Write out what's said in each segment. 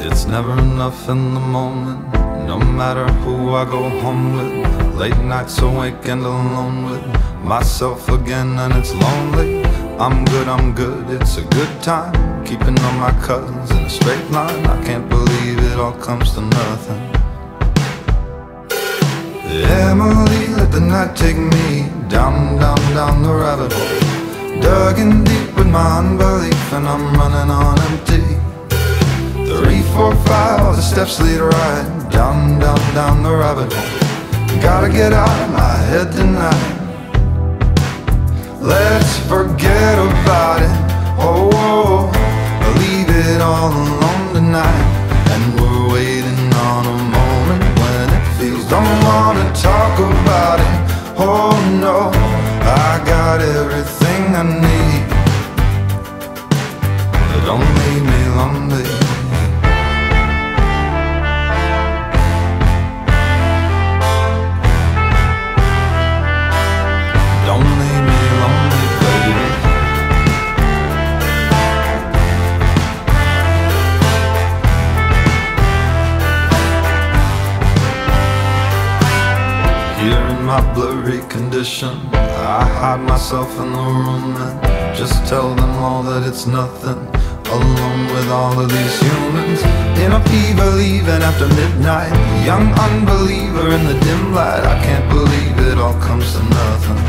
It's never enough in the moment, no matter who I go home with. Late nights awake and alone with myself again, and it's lonely. I'm good, it's a good time, keeping all my cousins in a straight line. I can't believe it all comes to nothing. Emily, let the night take me down, down, down the rabbit hole. Dug in deep with my unbelief, and I'm running on empty. 3, 4, 5, all the steps lead right down, down, down the rabbit hole. Gotta get out of my head tonight. Let's forget about it, oh, oh, leave it all alone tonight. And we're waiting on a moment when it feels, don't wanna talk about it, oh no. I got everything I need, don't leave me lonely. Here in my blurry condition, I hide myself in the room and just tell them all that it's nothing, alone with all of these humans. In a fever leaving after midnight, young unbeliever in the dim light. I can't believe it all comes to nothing.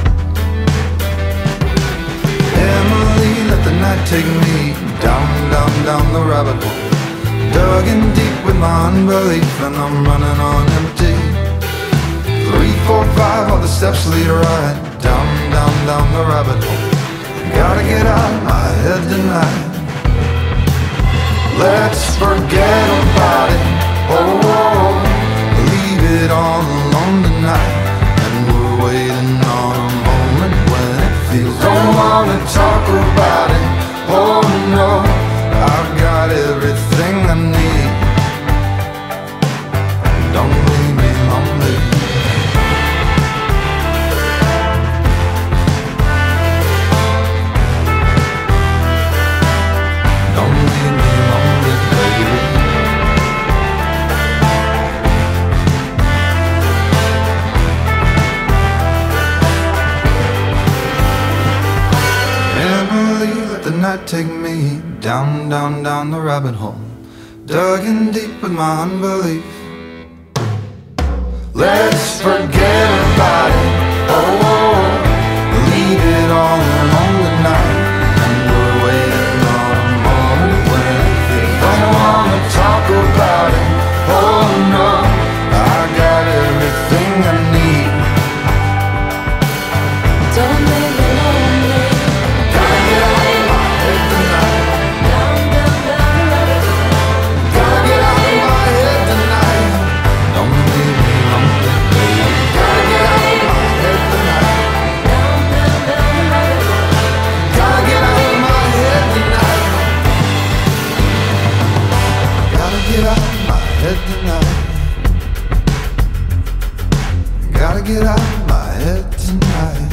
Emily, let the night take me down, down, down the rabbit hole. Dug in deep with my unbelief, and I'm running on empty. 3, 4, 5, all the steps lead right down, down, down the rabbit hole. Gotta get out of my head tonight. Let's forget about it, oh, oh, leave it all alone tonight. And we're waiting on a moment when it feels, don't wanna talk about it, oh no. I've got everything I need, don't leave me lonely. Night take me down, down, down the rabbit hole. Dug in deep with my unbelief. Let's forget about it, oh, oh, leave it all alone tonight. And we're waiting on a moment when it don't wanna talk about it, oh no. I got everything I need, don't leave me lonely. Gotta get out. Gotta get out of my head tonight.